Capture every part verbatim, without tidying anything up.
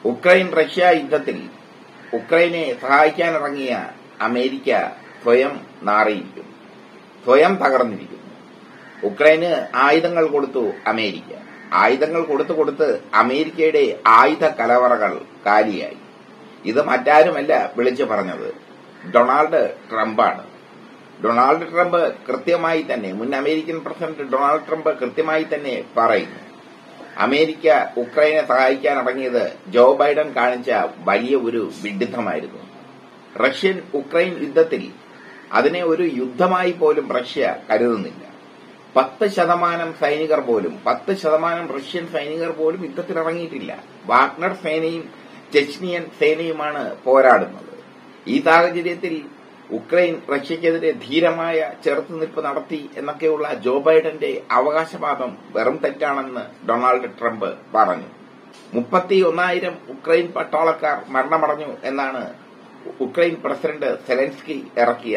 Ukraine Russia യുദ്ധത്തിൽ ഉക്രൈനെ സഹായിക്കാനിറങ്ങിയ America സ്വയം നാറിയിരിക്കുന്നു, സ്വയം തകർന്നിരിക്കുന്നു. ഉക്രൈന് ആയുധങ്ങൾ കൊടുത്തു അമേരിക്ക. ആയുധങ്ങൾ കൊടുത്തു കൊടുത്ത് അമേരിക്കയുടെ ആയുധ കലവറകൾ കാലിയായി. ഇത് മറ്റാരുമല്ല വിളിച്ചു പറഞ്ഞത്, ഡൊണാൾഡ് ട്രംപാണ്. ഡൊണാൾഡ് ട്രംപ് കൃത്യമായി തന്നെ, മുൻ അമേരിക്കൻ പ്രസിഡന്റ് ഡൊണാൾഡ് ട്രംപ് കൃത്യമായി തന്നെ പറയുന്നു, അമേരിക്ക ഉക്രൈനെ സഹായിക്കാനിറങ്ങിയത് ജോ ബൈഡൻ കാണിച്ച വലിയ ഒരു വിഡ്ഢിത്തമായിരുന്നു. റഷ്യൻ ഉക്രൈൻ യുദ്ധത്തിൽ അതിനെ ഒരു യുദ്ധമായി പോലും റഷ്യ കരുതുന്നില്ല. പത്ത് ശതമാനം സൈനികർ പോലും പത്ത് ശതമാനം റഷ്യൻ സൈനികർ പോലും യുദ്ധത്തിലിറങ്ങിയിട്ടില്ല. വാഗ്നർ സേനയും ചെച്നിയൻ സേനയുമാണ് പോരാടുന്നത്. ഈ സാഹചര്യത്തിൽ ഉക്രൈൻ റഷ്യക്കെതിരെ ധീരമായ ചെറുത്തുനിൽപ്പ് നടത്തി എന്നൊക്കെയുള്ള ജോ ബൈഡന്റെ അവകാശവാദം വെറും തെറ്റാണെന്ന് ഡൊണാൾഡ് ട്രംപ് പറഞ്ഞു. മുപ്പത്തി ഒന്നായിരം ഉക്രൈൻ പട്ടാളക്കാർ മരണമടഞ്ഞു എന്നാണ് ഉക്രൈൻ പ്രസിഡന്റ് സെലൻസ്കി ഇറക്കിയ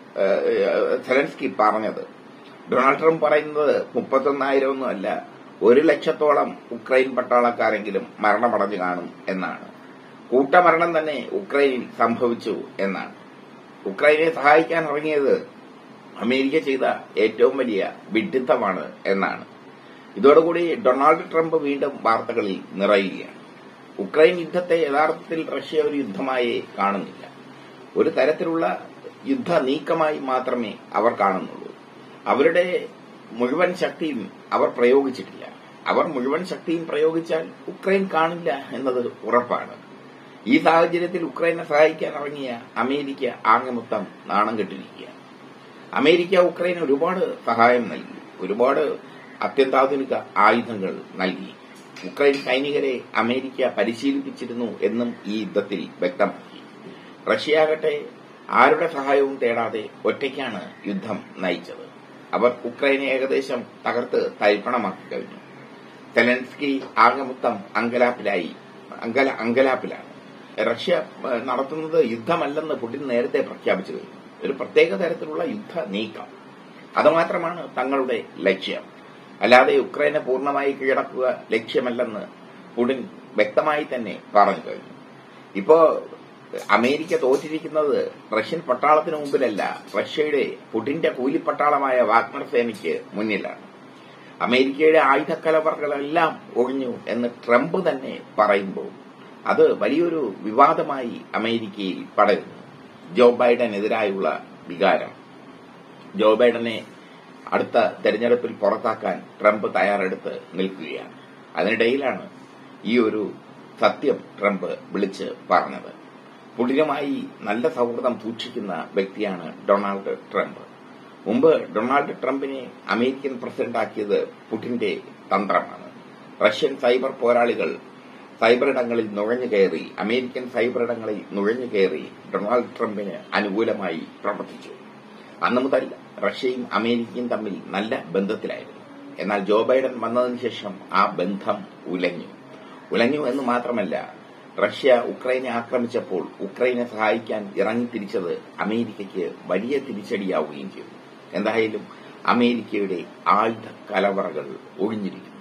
സെലൻസ്കി പറഞ്ഞത്. ഡൊണാൾഡ് ട്രംപ് പറയുന്നത് മുപ്പത്തൊന്നായിരം ഒന്നുമല്ല, ഒരു ലക്ഷത്തോളം ഉക്രൈൻ പട്ടാളക്കാരെങ്കിലും മരണമടഞ്ഞു കാണും എന്നാണ്. കൂട്ടമരണം തന്നെ ഉക്രൈനിൽ സംഭവിച്ചു എന്നാണ്. ഉക്രൈനെ സഹായിക്കാൻ ഇറങ്ങിയത് അമേരിക്ക ചെയ്ത ഏറ്റവും വലിയ വിഡ്ഢിത്തമാണ് എന്നാണ്. ഇതോടുകൂടി ഡൊണാൾഡ് ട്രംപ് വീണ്ടും വാർത്തകളിൽ നിറയുകയാണ്. ഉക്രൈൻ യുദ്ധത്തെ യഥാർത്ഥത്തിൽ റഷ്യ ഒരു യുദ്ധമായി കാണുന്നില്ല, ഒരു തരത്തിലുള്ള യുദ്ധ നീക്കമായി മാത്രമേ അവർ കാണുന്നുള്ളൂ. അവരുടെ മുഴുവൻ ശക്തിയും അവർ പ്രയോഗിച്ചിട്ടില്ല. അവർ മുഴുവൻ ശക്തിയും പ്രയോഗിച്ചാൽ ഉക്രൈൻ കാണില്ല എന്നത് ഉറപ്പാണ്. ഈ സാഹചര്യത്തിൽ ഉക്രൈനെ സഹായിക്കാൻ ഇറങ്ങിയ അമേരിക്ക ആകെ മൊത്തം നാണം കെട്ടിരിക്കുകയാണ്. അമേരിക്ക ഉക്രൈന് ഒരുപാട് സഹായം നൽകി, ഒരുപാട് അത്യന്താധുനിക ആയുധങ്ങൾ നൽകി. ഉക്രൈൻ സൈനികരെ അമേരിക്ക പരിശീലിപ്പിച്ചിരുന്നു എന്നും ഈ യുദ്ധത്തിൽ വ്യക്തമാക്കി. റഷ്യയാകട്ടെ ആരുടെ സഹായവും തേടാതെ ഒറ്റയ്ക്കാണ് യുദ്ധം നയിച്ചത്. അവർ ഉക്രൈനെ ഏകദേശം തകർത്ത് തരിപ്പണമാക്കി കഴിഞ്ഞു. സെലൻസ്കി ആകെ മൊത്തം അങ്കലാപ്പിലായി അങ്കല അങ്കലാപ്പിലാണ്. റഷ്യ നടത്തുന്നത് യുദ്ധമല്ലെന്ന് പുടിൻ നേരത്തെ പ്രഖ്യാപിച്ചു കഴിഞ്ഞു. ഒരു പ്രത്യേക തരത്തിലുള്ള യുദ്ധ നീക്കം, അതുമാത്രമാണ് തങ്ങളുടെ ലക്ഷ്യം. അല്ലാതെ ഉക്രൈനെ പൂർണ്ണമായി കീഴടക്കുക ലക്ഷ്യമല്ലെന്ന് പുടിൻ വ്യക്തമായി തന്നെ പറഞ്ഞു കഴിഞ്ഞു. ഇപ്പോ അമേരിക്ക തോറ്റിരിക്കുന്നത് റഷ്യൻ പട്ടാളത്തിന് മുമ്പിലല്ല, റഷ്യയുടെ പുടിന്റെ കൂലിപ്പട്ടാളമായ വാഗ്നർ സേനയ്ക്ക് മുന്നിലാണ്. അമേരിക്കയുടെ ആയുധക്കലവറകളെല്ലാം ഒഴിഞ്ഞു എന്ന് ട്രംപ് തന്നെ പറയുമ്പോൾ അത് വലിയൊരു വിവാദമായി അമേരിക്കയിൽ പടരുന്നു. ജോ ബൈഡനെതിരായുള്ള വികാരം, ജോ ബൈഡനെ അടുത്ത തെരഞ്ഞെടുപ്പിൽ പുറത്താക്കാൻ ട്രംപ് തയ്യാറെടുത്ത് നിൽക്കുകയാണ്. അതിനിടയിലാണ് ഈ ഒരു സത്യം ട്രംപ് വിളിച്ച് പറഞ്ഞത്. പുടിനുമായി നല്ല സൗഹൃദം സൂക്ഷിക്കുന്ന വ്യക്തിയാണ് ഡൊണാൾഡ് ട്രംപ്. മുമ്പ് ഡൊണാൾഡ് ട്രംപിനെ അമേരിക്കൻ പ്രസിഡന്റാക്കിയത് പുടിന്റെ തന്ത്രമാണ്. റഷ്യൻ സൈബർ പോരാളികൾ സൈബറിടങ്ങളിൽ നുഴഞ്ഞു കയറി അമേരിക്കൻ സൈബറിടങ്ങളിൽ നുഴഞ്ഞു കയറി ഡൊണാൾഡ് ട്രംപിന് അനുകൂലമായി പ്രവർത്തിച്ചു. അന്നു മുതൽ റഷ്യയും അമേരിക്കയും തമ്മിൽ നല്ല ബന്ധത്തിലായിരുന്നു. എന്നാൽ ജോ ബൈഡൻ വന്നതിനു ശേഷം ആ ബന്ധം ഉലഞ്ഞു ഉലഞ്ഞു എന്ന് മാത്രമല്ല, റഷ്യ ഉക്രൈനെ ആക്രമിച്ചപ്പോൾ ഉക്രൈനെ സഹായിക്കാൻ ഇറങ്ങിത്തിരിച്ചത് അമേരിക്കയ്ക്ക് വലിയ തിരിച്ചടിയാവുകയും ചെയ്തു. എന്തായാലും അമേരിക്കയുടെ ആയുധ കലവറകൾ ഒഴിഞ്ഞിരിക്കുന്നു.